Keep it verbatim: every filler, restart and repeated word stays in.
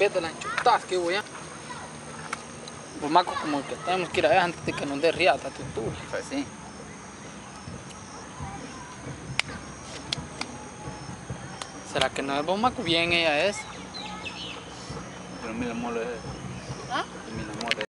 pete las chutas que voy a. Pues maco como que tenemos que ir a ver antes de que nos dé riata tu tour. Pues sí. ¿Será que no es vos maco? Bien ella es. Pero mira mole. ¿Ah? Mira mole.